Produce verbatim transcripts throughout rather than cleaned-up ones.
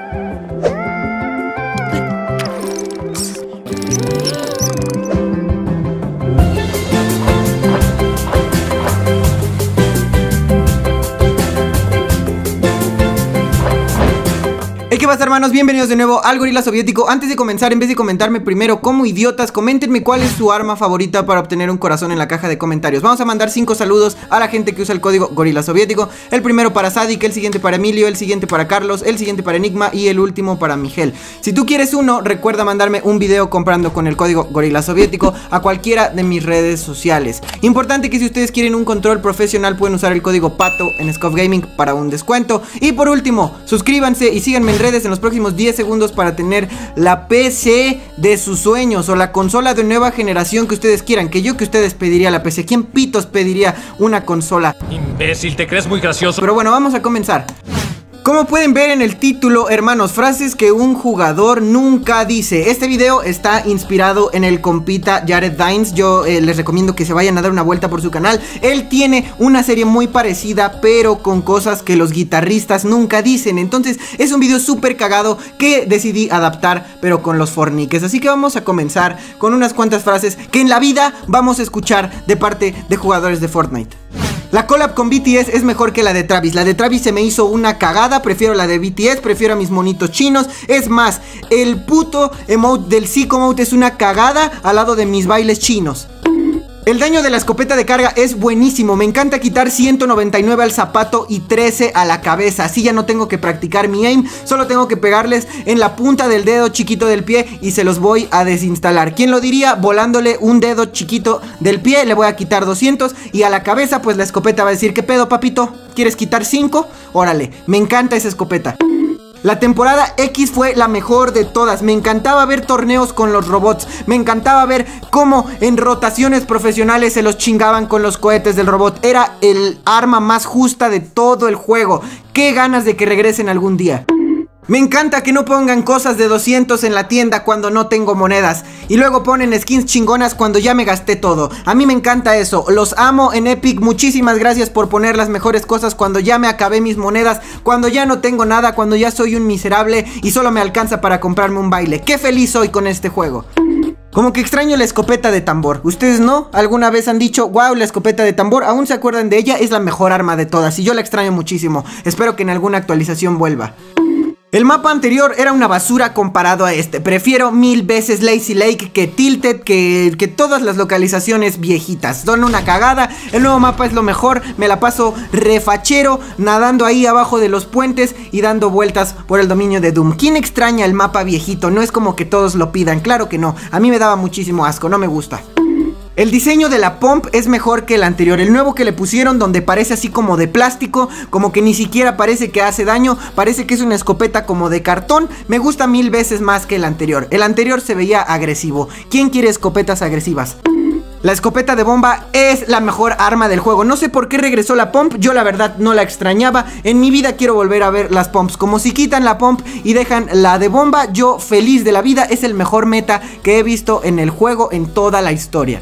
¿Qué pasa, hermanos? Bienvenidos de nuevo al Gorila Soviético. Antes de comenzar, en vez de comentarme primero como idiotas, coméntenme cuál es su arma favorita para obtener un corazón en la caja de comentarios. Vamos a mandar cinco saludos a la gente que usa el código Gorila Soviético. El primero para Sadik, el siguiente para Emilio, el siguiente para Carlos, el siguiente para Enigma y el último para Miguel. Si tú quieres uno, recuerda mandarme un video comprando con el código Gorila Soviético a cualquiera de mis redes sociales. Importante que si ustedes quieren un control profesional pueden usar el código PATO en Scoff Gaming para un descuento. Y por último, suscríbanse y síganme en redes en los próximos diez segundos para tener la P C de sus sueños o la consola de nueva generación que ustedes quieran. Que yo que ustedes pediría la P C. ¿Quién pitos pediría una consola? Imbécil, te crees muy gracioso. Pero bueno, vamos a comenzar. Como pueden ver en el título, hermanos, frases que un jugador nunca dice. Este video está inspirado en el compita Jared Dines. Yo eh, les recomiendo que se vayan a dar una vuelta por su canal. Él tiene una serie muy parecida, pero con cosas que los guitarristas nunca dicen. Entonces es un video súper cagado que decidí adaptar, pero con los forniques. Así que vamos a comenzar con unas cuantas frases que en la vida vamos a escuchar de parte de jugadores de Fortnite. La collab con B T S es mejor que la de Travis. La de Travis se me hizo una cagada. Prefiero la de B T S, prefiero a mis monitos chinos. Es más, el puto emote del Psychomote es una cagada al lado de mis bailes chinos. El daño de la escopeta de carga es buenísimo. Me encanta quitar ciento noventa y nueve al zapato y trece a la cabeza. Así ya no tengo que practicar mi aim. Solo tengo que pegarles en la punta del dedo chiquito del pie y se los voy a desinstalar. ¿Quién lo diría? Volándole un dedo chiquito del pie le voy a quitar doscientos. Y a la cabeza pues la escopeta va a decir: ¿qué pedo, papito? ¿Quieres quitar cinco? Órale, me encanta esa escopeta. La temporada X fue la mejor de todas. Me encantaba ver torneos con los robots. Me encantaba ver cómo en rotaciones profesionales se los chingaban con los cohetes del robot. Era el arma más justa de todo el juego. Qué ganas de que regresen algún día. Me encanta que no pongan cosas de doscientos en la tienda cuando no tengo monedas. Y luego ponen skins chingonas cuando ya me gasté todo. A mí me encanta eso. Los amo en Epic. Muchísimas gracias por poner las mejores cosas cuando ya me acabé mis monedas. Cuando ya no tengo nada. Cuando ya soy un miserable y solo me alcanza para comprarme un baile. Qué feliz soy con este juego. Como que extraño la escopeta de tambor. ¿Ustedes no? ¿Alguna vez han dicho, wow, la escopeta de tambor? ¿Aún se acuerdan de ella? Es la mejor arma de todas y yo la extraño muchísimo. Espero que en alguna actualización vuelva. El mapa anterior era una basura comparado a este. Prefiero mil veces Lazy Lake que Tilted, que, que todas las localizaciones viejitas. Son una cagada. El nuevo mapa es lo mejor. Me la paso refachero, nadando ahí abajo de los puentes y dando vueltas por el dominio de Doom. ¿Quién extraña el mapa viejito? No es como que todos lo pidan. Claro que no. A mí me daba muchísimo asco. No me gusta. El diseño de la pump es mejor que el anterior. El nuevo que le pusieron, donde parece así como de plástico, como que ni siquiera parece que hace daño, parece que es una escopeta como de cartón. Me gusta mil veces más que el anterior. El anterior se veía agresivo. ¿Quién quiere escopetas agresivas? La escopeta de bomba es la mejor arma del juego. No sé por qué regresó la pump. Yo la verdad no la extrañaba. En mi vida quiero volver a ver las pumps. Como si quitan la pump y dejan la de bomba, yo feliz de la vida. Es el mejor meta que he visto en el juego en toda la historia.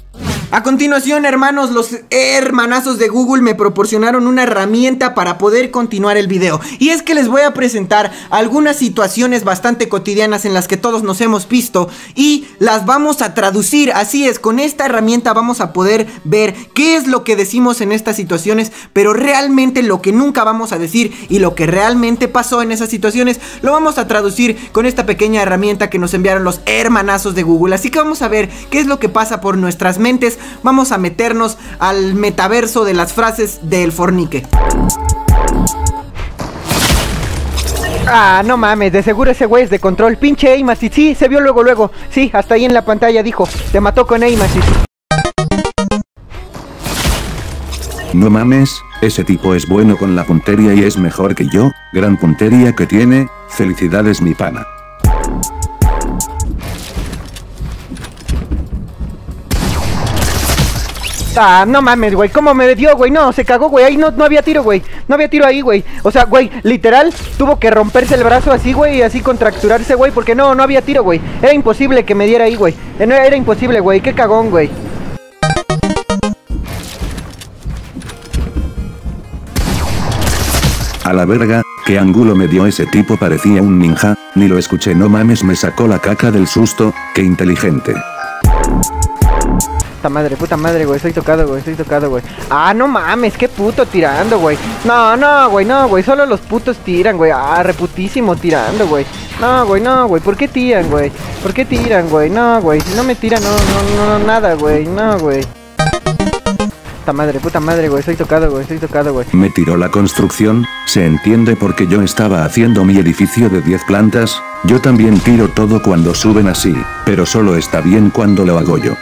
A continuación, hermanos, los hermanazos de Google me proporcionaron una herramienta para poder continuar el video. Y es que les voy a presentar algunas situaciones bastante cotidianas en las que todos nos hemos visto y las vamos a traducir. Así es, con esta herramienta vamos a poder ver qué es lo que decimos en estas situaciones, pero realmente lo que nunca vamos a decir y lo que realmente pasó en esas situaciones lo vamos a traducir con esta pequeña herramienta que nos enviaron los hermanazos de Google. Así que vamos a ver qué es lo que pasa por nuestras mentes. Vamos a meternos al metaverso de las frases del fornique. Ah, no mames, de seguro ese güey es de control. Pinche aim assist, sí, se vio luego, luego. Sí, hasta ahí en la pantalla dijo, te mató con aim assist. No mames, ese tipo es bueno con la puntería y es mejor que yo. Gran puntería que tiene, felicidades mi pana. Ah, no mames, güey, ¿cómo me dio, güey? No, se cagó, güey, ahí no, no había tiro, güey. No había tiro ahí, güey. O sea, güey, literal, tuvo que romperse el brazo así, güey, y así contracturarse, güey, porque no, no había tiro, güey. Era imposible que me diera ahí, güey. Era imposible, güey, qué cagón, güey. A la verga, ¿Qué ángulo me dio ese tipo? Parecía un ninja, ni lo escuché, no mames, me sacó la caca del susto, qué inteligente. Puta madre, puta madre, güey, estoy tocado, güey, estoy tocado, güey. Ah, no mames, qué puto tirando, güey. No, no, güey, no, güey, solo los putos tiran, güey. Ah, reputísimo tirando, güey. No, güey, no, güey, ¿por qué tiran, güey? ¿Por qué tiran, güey? No, güey, si no me tiran, no, no, no, nada, güey, no, güey. Puta madre, puta madre, güey, estoy tocado, güey, estoy tocado, güey. Me tiró la construcción, se entiende porque yo estaba haciendo mi edificio de diez plantas, yo también tiro todo cuando suben así, pero solo está bien cuando lo hago yo.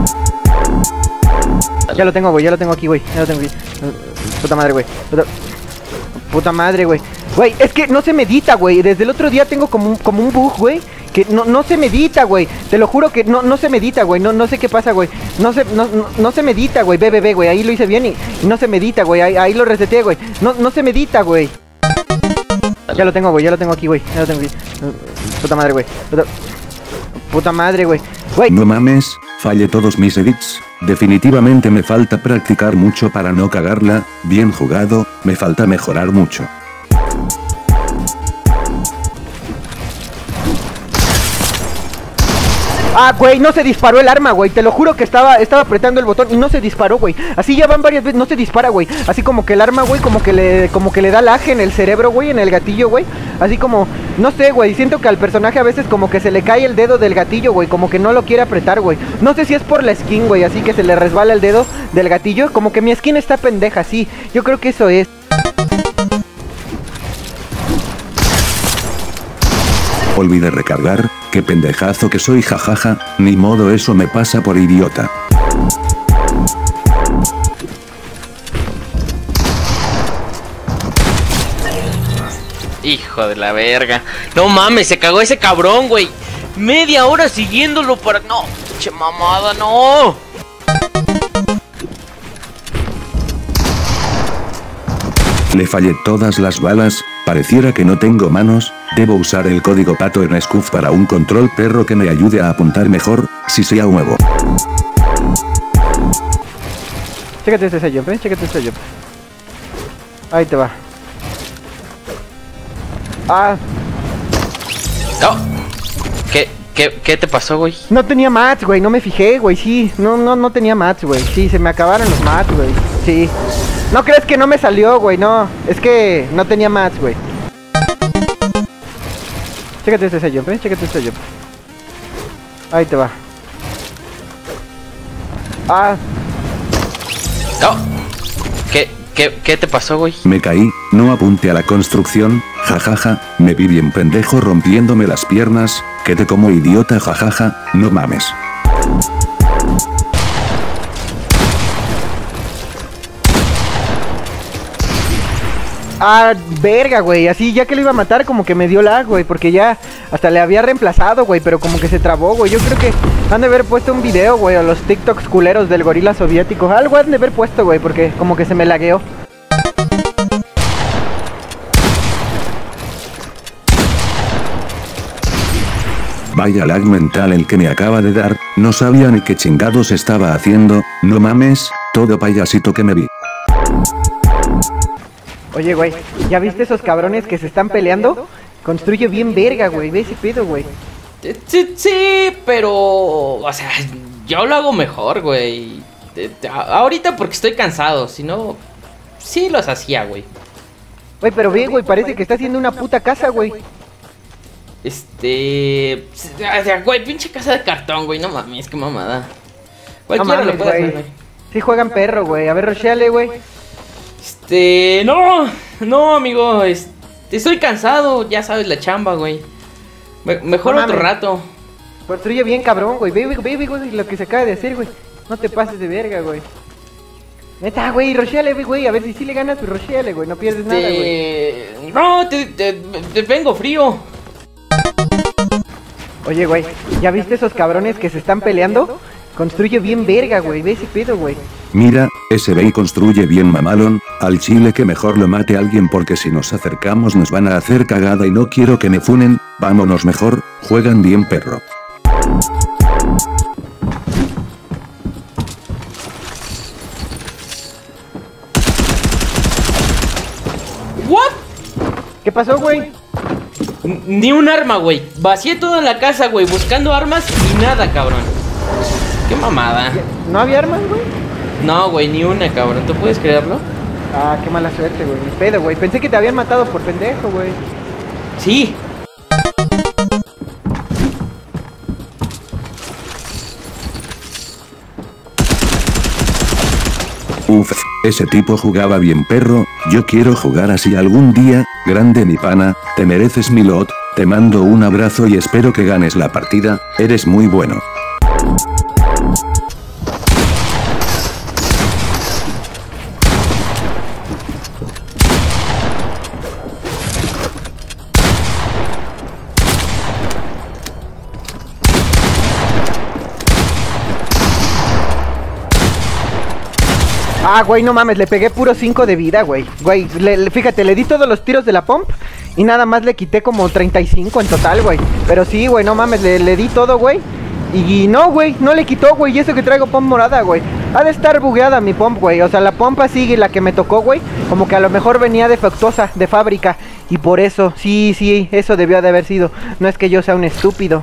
Ya lo tengo, güey, ya lo tengo aquí, güey, ya lo tengo aquí. Puta madre, güey. Puta, puta madre, güey. Güey, es que no se medita, güey. Desde el otro día tengo como un, como un bug, güey. Que no, no se medita, güey. Te lo juro que no, no se medita, güey. No, no sé qué pasa, güey. No se, no, no, no se medita, güey. Ve, ve, ve, güey. Ahí lo hice bien y, y no se medita, güey. Ahí, ahí lo reseteé, güey. No, no se medita, güey. Ya lo tengo, güey. Ya lo tengo aquí, güey. Ya lo tengo aquí. Puta madre, güey. Puta, puta madre, güey. Güey. No mames, fallé todos mis edits. Definitivamente me falta practicar mucho para no cagarla. Bien jugado, me falta mejorar mucho. Ah, güey, no se disparó el arma, güey. Te lo juro que estaba, estaba apretando el botón y no se disparó, güey. Así ya van varias veces, no se dispara, güey. Así como que el arma, güey, como que le, como que le da lag en el cerebro, güey, en el gatillo, güey. Así como, no sé, güey. Siento que al personaje a veces como que se le cae el dedo del gatillo, güey. Como que no lo quiere apretar, güey. No sé si es por la skin, güey. Así que se le resbala el dedo del gatillo. Como que mi skin está pendeja, sí. Yo creo que eso es. Olvidé recargar, qué pendejazo que soy, jajaja, ni modo, eso me pasa por idiota. Hijo de la verga. No mames, se cagó ese cabrón, güey. Media hora siguiéndolo para... No, pinche mamada, no. Le fallé todas las balas, pareciera que no tengo manos, debo usar el código pato en Scuf para un control perro que me ayude a apuntar mejor, si sea nuevo. Chécate este sello, ¿eh? Chécate este sello. Ahí te va. Ah. No. ¿Qué, qué, qué te pasó, güey? No tenía mats, güey, no me fijé, güey, sí. No, no, no tenía mats, güey. Sí, se me acabaron los mats, güey. Sí. No crees que no me salió, güey, no. Es que no tenía mats, güey. Chécate este sello, ¿eh? Chécate este sello. Ahí te va. Ah. No. ¿Qué, qué, qué te pasó, güey? Me caí, no apunte a la construcción, jajaja, me vi bien pendejo rompiéndome las piernas, quedé como idiota, jajaja, no mames. Ah, verga, güey, así ya que lo iba a matar como que me dio lag, güey, porque ya hasta le había reemplazado, güey, pero como que se trabó, güey. Yo creo que han de haber puesto un video, güey, a los TikToks culeros del gorila soviético. Algo han de haber puesto, güey, porque como que se me lagueó. Vaya lag mental el que me acaba de dar, no sabía ni qué chingados estaba haciendo, no mames, todo payasito que me vi. Oye, güey, ¿ya viste esos cabrones que se están peleando? Construye bien verga, güey, ve ese pedo, güey. Sí, sí, pero... O sea, yo lo hago mejor, güey. Ahorita porque estoy cansado, si no... Sí los hacía, güey. Güey, pero ve, güey, parece que está haciendo una puta casa, güey. Este... O sea, güey, pinche casa de cartón, güey, no mames, qué mamada. Cualquiera No mames, lo puede hacer, güey. güey. Sí juegan perro, güey, a ver, rocheale, güey. Este... No, no, amigo, este, estoy cansado, ya sabes la chamba, güey. Me mejor No otro mames. rato. Construye bien, cabrón, güey. Ve, ve, ve, güey, lo que se acaba de hacer, güey. No te pases de verga, güey. Neta, güey, rocheale, güey. A ver si sí le ganas, pues rocheale, güey. No pierdes nada, güey. Este... No, te, te, te vengo frío. Oye, güey, ¿ya viste esos cabrones que se están peleando? Construye bien verga, güey. Ve ese pedo, güey. Mira, ese Bey construye bien mamalón, al chile que mejor lo mate alguien porque si nos acercamos nos van a hacer cagada y no quiero que me funen, vámonos mejor, juegan bien perro. What? ¿Qué pasó, güey? Ni un arma, güey. Vacié todo en la casa, güey, buscando armas y nada, cabrón. Qué mamada. ¿No había armas, güey? No, güey, ni una, cabrón. ¿Tú puedes creerlo? Ah, qué mala suerte, güey. Ni pedo, güey. Pensé que te habían matado por pendejo, güey. Sí. Uf, ese tipo jugaba bien, perro. Yo quiero jugar así algún día. Grande mi pana, te mereces mi lot. Te mando un abrazo y espero que ganes la partida. Eres muy bueno. Ah, güey, no mames, le pegué puro cinco de vida, güey. Güey, le, le, fíjate, le di todos los tiros de la pump y nada más le quité como treinta y cinco en total, güey. Pero sí, güey, no mames, le, le di todo, güey. Y, y no, güey, no le quitó, güey. Y eso que traigo pump morada, güey. Ha de estar bugueada mi pump, güey. O sea, la pump así, la que me tocó, güey, como que a lo mejor venía defectuosa de fábrica. Y por eso, sí, sí, eso debió de haber sido. No es que yo sea un estúpido.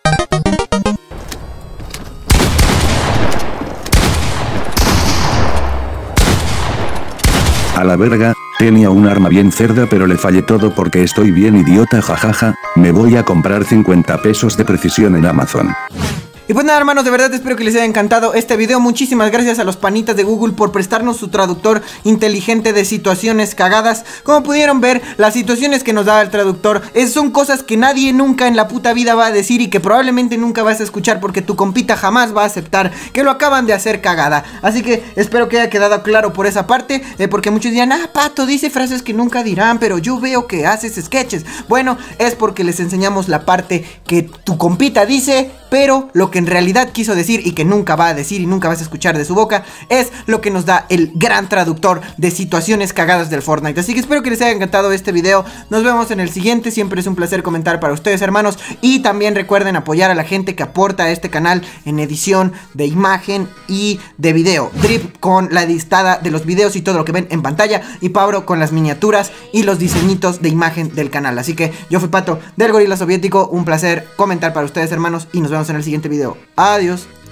A la verga, tenía un arma bien cerda pero le fallé todo porque estoy bien idiota, jajaja. Me voy a comprar cincuenta pesos de precisión en Amazon. Y pues nada, hermanos, de verdad espero que les haya encantado este video. Muchísimas gracias a los panitas de Google por prestarnos su traductor inteligente de situaciones cagadas. Como pudieron ver, las situaciones que nos da el traductor es, son cosas que nadie nunca en la puta vida va a decir y que probablemente nunca vas a escuchar porque tu compita jamás va a aceptar que lo acaban de hacer cagada. Así que espero que haya quedado claro por esa parte, eh, porque muchos dirán, ah, Pato dice frases que nunca dirán, pero yo veo que haces sketches. Bueno, es porque les enseñamos la parte que tu compita dice, pero lo que en realidad quiso decir y que nunca va a decir y nunca vas a escuchar de su boca es lo que nos da el gran traductor de situaciones cagadas del Fortnite. Así que espero que les haya encantado este video. Nos vemos en el siguiente. Siempre es un placer comentar para ustedes, hermanos. Y también recuerden apoyar a la gente que aporta a este canal en edición de imagen y de video. Drip con la listada de los videos y todo lo que ven en pantalla, y Pablo con las miniaturas y los diseñitos de imagen del canal. Así que yo fui Pato del Gorila Soviético. Un placer comentar para ustedes, hermanos, y nos vemos en el siguiente video. Adiós.